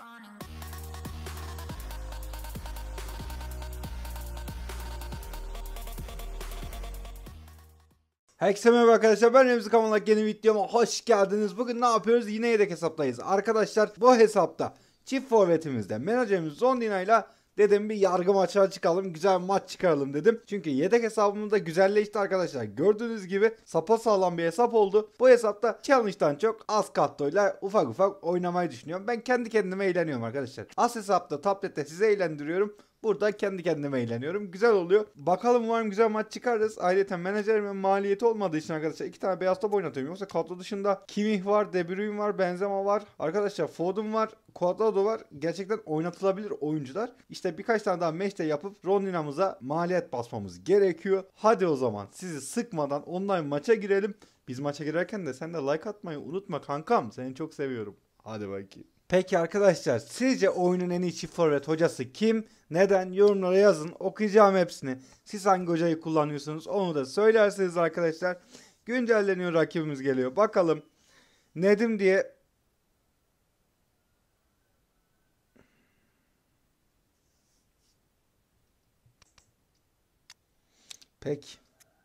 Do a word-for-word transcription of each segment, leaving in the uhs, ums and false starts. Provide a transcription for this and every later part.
Herkese merhaba arkadaşlar, ben Remzi Kamalak, yeni videoma hoş geldiniz. Bugün ne yapıyoruz? Yine yedek hesaptayız. Arkadaşlar bu hesapta çift forvetimizde menajerimiz Zondina ile dedim bir yargı maçına çıkalım, güzel bir maç çıkaralım dedim. Çünkü yedek hesabımız da güzelleşti arkadaşlar. Gördüğünüz gibi sapasağlam bir hesap oldu. Bu hesapta challenge'dan çok az kadroyla ufak ufak oynamayı düşünüyorum. Ben kendi kendime eğleniyorum arkadaşlar. Az hesapta tablette size eğlendiriyorum. Burada kendi kendime eğleniyorum. Güzel oluyor. Bakalım, umarım güzel maç çıkarırız. Ayrıca menajerimin maliyeti olmadığı için arkadaşlar iki tane beyaz top oynatıyorum. Yoksa kadro dışında Kimmich var, De Bruyne var, Benzema var. Arkadaşlar Foden var, Cuadrado var. Gerçekten oynatılabilir oyuncular. İşte birkaç tane daha match'te yapıp Rondina'mıza maliyet basmamız gerekiyor. Hadi o zaman sizi sıkmadan online maça girelim. Biz maça girerken de sen de like atmayı unutma kankam. Seni çok seviyorum. Hadi bakayım. Peki arkadaşlar, sizce oyunun en iyi çift forvet hocası kim? Neden? Yorumlara yazın. Okuyacağım hepsini. Siz hangi hocayı kullanıyorsunuz onu da söylerseniz arkadaşlar. Güncelleniyor, rakibimiz geliyor. Bakalım. Nedim diye. Peki.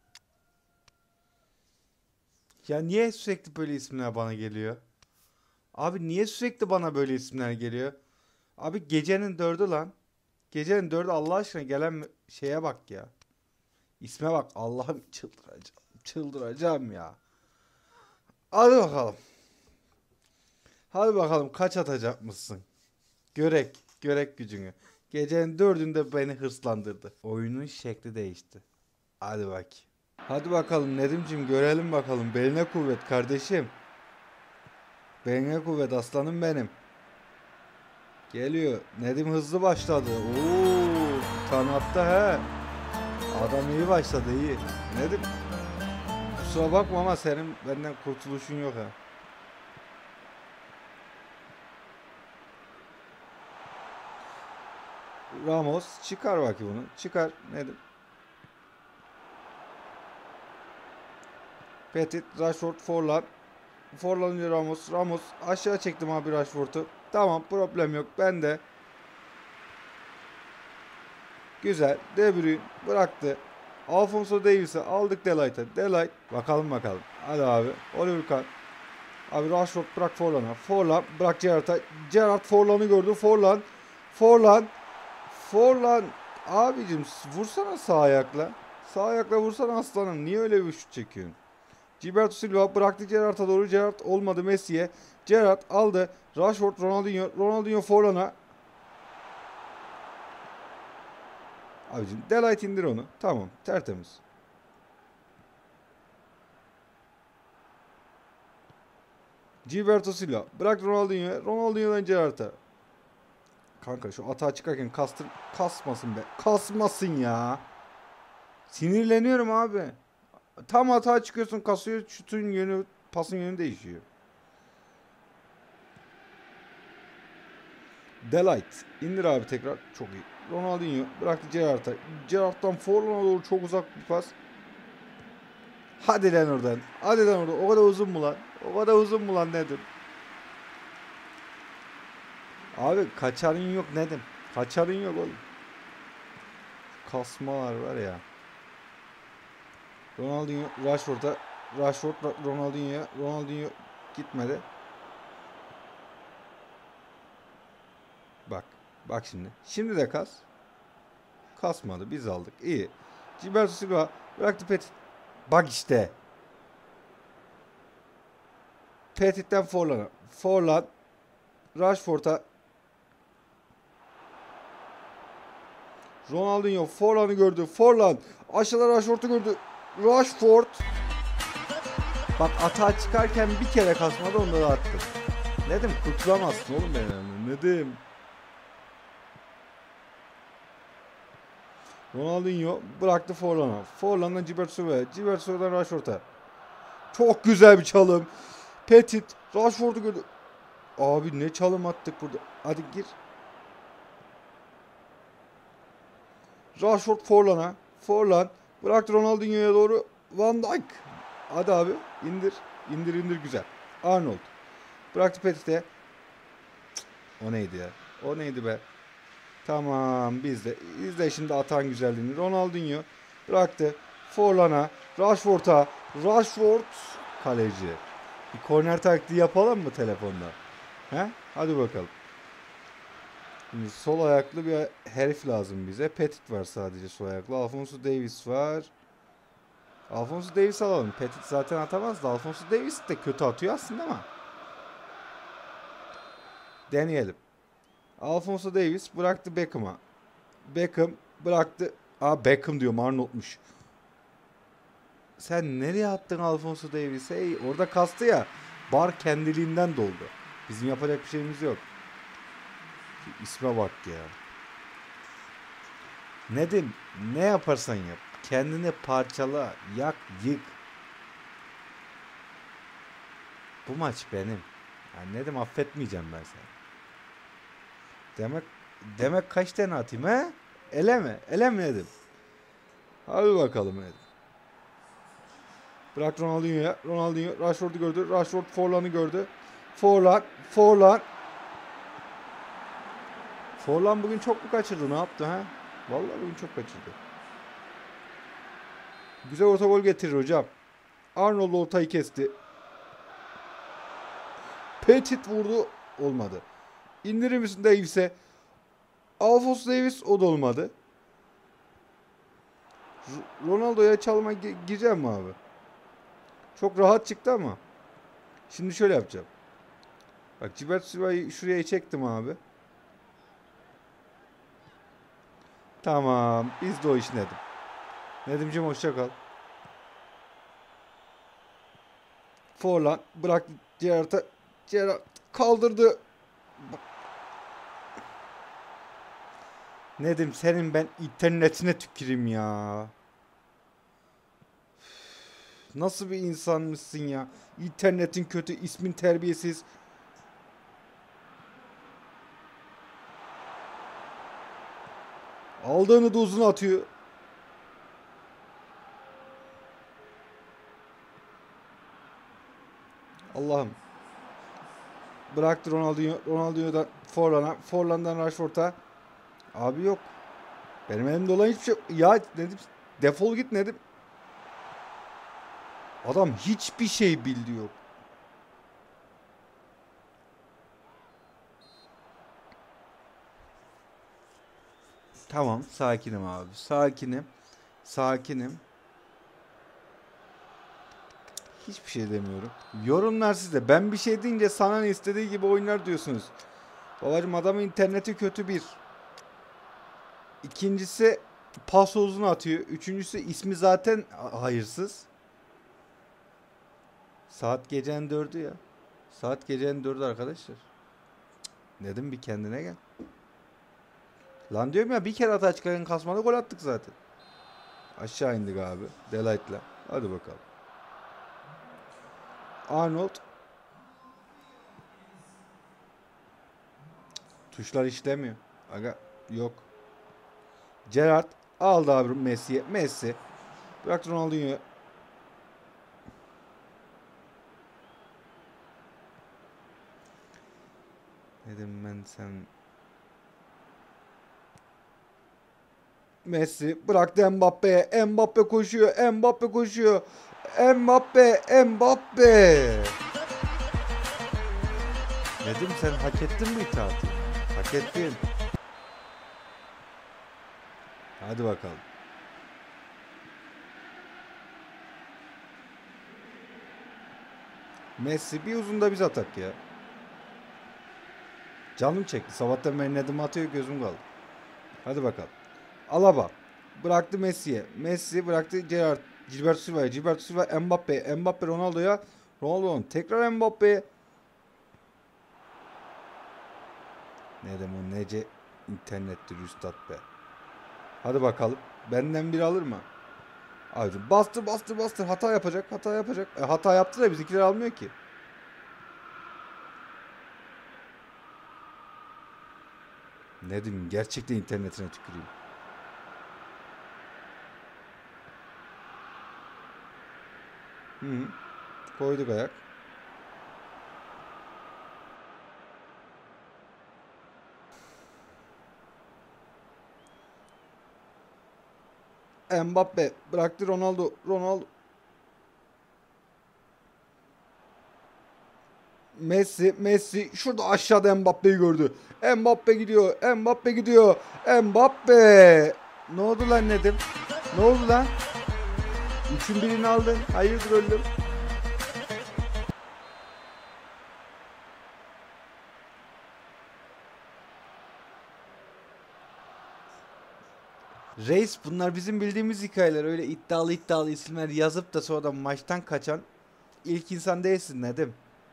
Ya niye sürekli böyle isimler bana geliyor? Abi niye sürekli bana böyle isimler geliyor? Abi gecenin dördü lan. Gecenin dördü, Allah aşkına gelen şeye bak ya. İsme bak, Allah'ım çıldıracağım. Çıldıracağım ya. Hadi bakalım. Hadi bakalım kaç atacak mısın? Görek. Görek gücünü. Gecenin dördünde beni hırslandırdı. Oyunun şekli değişti. Hadi bak. Hadi bakalım Nedim'cim, görelim bakalım. Beline kuvvet kardeşim. Beline kuvvet aslanım benim. Geliyor. Nedim hızlı başladı. Oo, kanatta he. Adam iyi başladı, iyi. Nedim, kusura bakma ama senin benden kurtuluşun yok ha. Ramos çıkar bakayım bunu. Çıkar Nedim. Petit, Rashford, Forlan. Forlan, Ramos. Ramos aşağı çektim abi Rashford'u. Tamam, problem yok. Ben de. Güzel. De Bruyne bıraktı. Alphonso Davies'i aldık Delight'a. Delight. Bakalım bakalım. Hadi abi. Oliver Kahn. Abi Rashford bırak Forlan'a. Forlan bırak Gerrard'a. Gerrard Forlan'ı gördü. Forlan. Forlan. Forlan. Abicim vursana sağ ayakla. Sağ ayakla vursana aslanım. Niye öyle bir şut çekiyorsun? Gilberto Silva bıraktı Gerrard'a doğru. Gerrard olmadı Messi'ye. Gerrard aldı. Rashford, Ronaldinho. Ronaldinho Forlan'a. Abicim Delight indir onu. Tamam, tertemiz. Gilberto Silva bırak Ronaldinho'ya. Ronaldinho'dan Gerrard'a. Kanka şu atağa çıkarken kastır, kasmasın be. Kasmasın ya. Sinirleniyorum abi. Tam atağa çıkıyorsun, kasıyor, şutun yönü, pasın yönü değişiyor. Delight indir abi tekrar. Çok iyi. Ronaldinho bıraktı Gerrard'a. Gerrard'dan Forlan'a doğru çok uzak bir pas. Hadi lan oradan. Hadi lan oradan. O kadar uzun mu lan? O kadar uzun mu lan Nedim? Abi kaçarın yok Nedim. Kaçarın yok oğlum. Kasmalar var ya. Ronaldinho Rashford'a. Rashford Ronaldinho'ya. Ronaldinho gitmedi. Bak. Bak şimdi. Şimdi de kas. Kasmadı. Biz aldık. İyi. Gilberto Silva bıraktı Petit. Bak işte. Petit'ten Forlan'a. Forlan. Rashford'a. Ronaldinho Forlan'ı gördü. Forlan. Aşağıda Rashford'u gördü. Rashford. Bak atağa çıkarken bir kere kasmadı, onda da attım. Nedim kurtulamazsın oğlum benim. Nedim. Ronaldinho bıraktı Forlan'a. Forlan'dan Gilberto Silva'ya. Gilberto Silva'dan Rashford'a. Çok güzel bir çalım. Petit. Rashford'u gördü. Abi ne çalım attık burada. Hadi gir. Rashford Forlan'a. Forlan bıraktı Ronaldinho'ya doğru. Van Dijk. Hadi abi indir. İndir indir güzel. Arnold. Bıraktı Petit'e. O neydi ya? O neydi be? Tamam biz de. İzle şimdi atan güzelliğini. Ronaldinho bıraktı. Forlan'a. Rashford'a. Rashford kaleci. Bir korner taktiği yapalım mı telefonda? He? Hadi bakalım. Şimdi sol ayaklı bir herif lazım bize. Petit var sadece sol ayaklı. Alphonso Davies var. Alphonso Davies alalım. Petit zaten atamaz da Alphonso Davies de kötü atıyor aslında ama. Deneyelim. Alphonso Davies bıraktı Beckham'a. Beckham bıraktı. Aa Beckham diyorum, Arnold'muş. Sen nereye attın Alphonso Davies'i? Hey, orada kastı ya. Bar kendiliğinden doldu. Bizim yapacak bir şeyimiz yok. Şu isme bak ya. Nedim, ne yaparsan yap. Kendini parçala, yak, yık. Bu maç benim. Yani Nedim, affetmeyeceğim ben seni. Demek demek kaç tane atayım he? Ele mi? Ele mi Nedim? Hadi bakalım Nedim. Bırak Ronaldinho'ya. Ronaldinho Rashford'u gördü. Rashford Forlan'ı gördü. Forlan. Forlan. Forlan bugün çok mu kaçırdı? Ne yaptı ha? Vallahi bugün çok kaçırdı. Güzel orta gol getirir hocam. Arnold ortayı kesti. Petit vurdu. Olmadı. İndirir misin Davies'e? Alphonso Davies, o da olmadı. R- Ronaldo'ya çalma gi- gireceğim mi abi? Çok rahat çıktı ama. Şimdi şöyle yapacağım. Bak Gilberto Silva'yı şuraya çektim abi. Tamam. Biz de o iş Nedim. Nedimciğim hoşça kal. Forlan bıraktı Gerrard'a. Gerrard kaldırdı. Nedim, senin ben internetine tüküreyim ya. Nasıl bir insanmışsın ya? İnternetin kötü, ismin terbiyesiz. Aldığını da uzun atıyor. Allah'ım. Bıraktı Ronaldinho. Ronaldinho'dan Forlan'a. Forlan'dan Rashford'a. Abi yok. Benim elimde olan hiçbir şey yok. Ya Nedim, defol git Nedim. Adam hiçbir şey bildi yok. Tamam, sakinim abi. Sakinim. Sakinim. Hiçbir şey demiyorum. Yorumlar sizde. Ben bir şey deyince sana ne istediği gibi oynar diyorsunuz. Babacım, adamın interneti kötü bir. İkincisi pas uzun atıyor. Üçüncüsü ismi zaten hayırsız. Saat gecenin dördü ya. Saat gecenin dördü arkadaşlar. Nedim, bir kendine gel. Lan diyorum ya, bir kere hata çıkarken kasmada gol attık zaten. Aşağı indik abi. Delight'la. Hadi bakalım. Arnold. Tuşlar işlemiyor. Aga yok. Gerrard aldı abi Messi'ye. Messi. Bırak Ronaldinho'ya. Dedim ben sen. Messi bıraktı Mbappe'ye. Mbappe koşuyor. Mbappe koşuyor. Mbappe. Mbappe. Dedim sen hak ettin bu itaati. Hak ettin. Hadi bakalım. Messi bir uzunda biz atak ya. Canım çekti. Sabahtan beri Nedim atıyor, gözüm kaldı. Hadi bakalım. Alaba bıraktı Messi'ye. Messi bıraktı Gerrard. Gilberto Silva'ya. Gilberto Silva Mbappe. Mbappe Ronaldo'ya. Ronaldo'nun tekrar Mbappe'ye. Nedim, o nece internettir üstad be. Hadi bakalım. Benden biri alır mı? Abi bastır bastır bastır. Hata yapacak. Hata yapacak. E, hata yaptı da bizimkiler almıyor ki. Nedim, gerçekten internetine tüküreyim. Hı -hı. Koyduk ayak. Mbappe bıraktı Ronaldo. Ronaldo. Messi, Messi şurada aşağıda Mbappe'yi gördü. Mbappe gidiyor. Mbappe gidiyor. Mbappe. Ne oldu lan Nedim? Ne oldu lan? Üçün birini aldın. Hayırdır oğlum? Reis, bunlar bizim bildiğimiz hikayeler. Öyle iddialı iddialı isimler yazıp da sonradan maçtan kaçan ilk insan değilsin Nedim.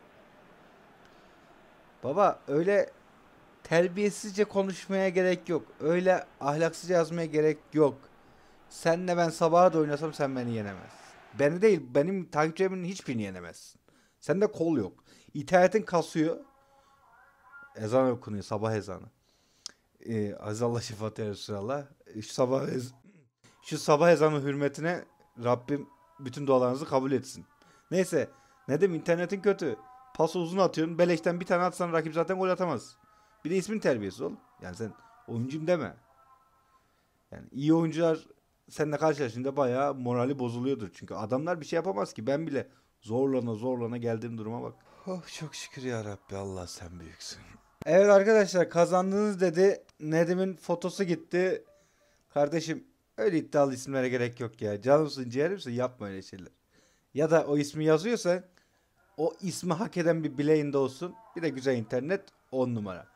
Baba, öyle terbiyesizce konuşmaya gerek yok. Öyle ahlaksızca yazmaya gerek yok. Senle ben sabaha da oynasam sen beni yenemezsin. Beni değil, benim takipçilerimin hiçbirini yenemezsin. Sende kol yok. İnternetin kasıyor. Ezan okunuyor, sabah ezanı. Ee, Aziz Allah şefaat ya Resulallah. Şu sabah ez- şu sabah ezanı hürmetine Rabbim bütün dualarınızı kabul etsin. Neyse, ne diyeyim, internetin kötü. Pası uzun atıyorsun. Beleşten bir tane atsan rakip zaten gol atamaz. Bir de ismin terbiyesiz oğlum. Yani sen oyuncuyum deme. Yani iyi oyuncular seninle karşılaşınca bayağı morali bozuluyordur. Çünkü adamlar bir şey yapamaz ki. Ben bile zorlana zorlana geldiğim duruma bak. Oh çok şükür ya Rabbi, Allah sen büyüksün. Evet arkadaşlar, kazandınız dedi. Nedim'in fotosu gitti. Kardeşim, öyle iddialı isimlere gerek yok ya. Canımsın ciğerimsin, yapma öyle şeyler. Ya da o ismi yazıyorsa o ismi hak eden bir bileğinde olsun. Bir de güzel internet, on numara.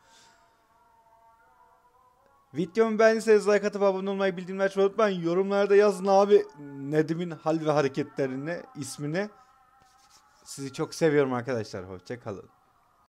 Videomu beğendiyseniz like atıp abone olmayı, bildirimleri açmayı unutmayın. Yorumlarda yazın abi Nedim'in hal ve hareketlerini, ismini. Sizi çok seviyorum arkadaşlar. Hoşça kalın.